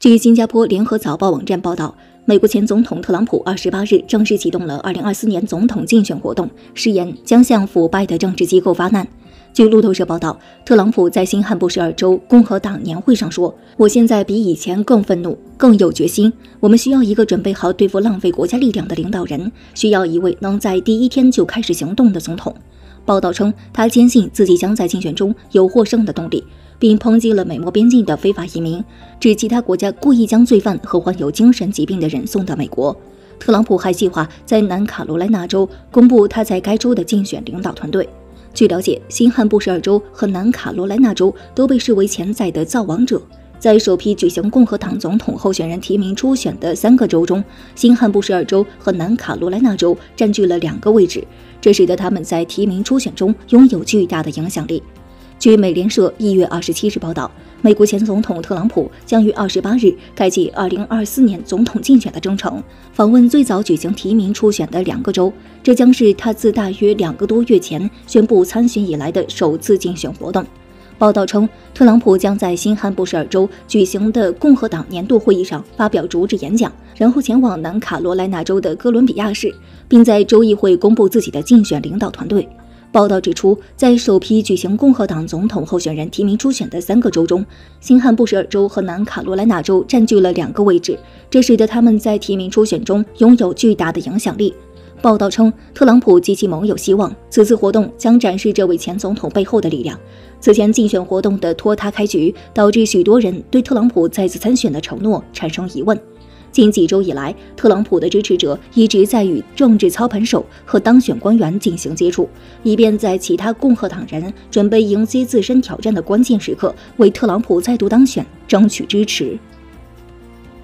据新加坡联合早报网站报道，美国前总统特朗普28日正式启动了2024年总统竞选活动，誓言将向腐败的政治机构发难。据路透社报道，特朗普在新罕布什尔州共和党年会上说：“我现在比以前更愤怒，更有决心。我们需要一个准备好对付浪费国家力量的领导人，需要一位能在第一天就开始行动的总统。”报道称，他坚信自己将在竞选中有获胜的动力，并抨击了美墨边境的非法移民，指其他国家故意将罪犯和患有精神疾病的人送到美国。特朗普还计划在南卡罗来纳州公布他在该州的竞选领导团队。据了解，新罕布什尔州和南卡罗来纳州都被视为潜在的造王者。在首批举行共和党总统候选人提名初选的3个州中，新罕布什尔州和南卡罗来纳州占据了2个位置，这使得他们在提名初选中拥有巨大的影响力。据美联社1月27日报道，美国前总统特朗普将于28日开启2024年总统竞选的征程，访问最早举行提名初选的2个州，这将是他自大约2个多月前宣布参选以来的首次竞选活动。报道称，特朗普将在新罕布什尔州举行的共和党年度会议上发表主旨演讲，然后前往南卡罗来纳州的哥伦比亚市，并在州议会公布自己的竞选领导团队。报道指出，在首批举行共和党总统候选人提名初选的3个州中，新罕布什尔州和南卡罗来纳州占据了2个位置，这使得他们在提名初选中拥有巨大的影响力。报道称，特朗普及其盟友希望此次活动将展示这位前总统背后的力量。此前竞选活动的拖沓开局，导致许多人对特朗普再次参选的承诺产生疑问。近几周以来，特朗普的支持者一直在与政治操盘手和当选官员进行接触，以便在其他共和党人准备迎接自身挑战的关键时刻，为特朗普再度当选争取支持。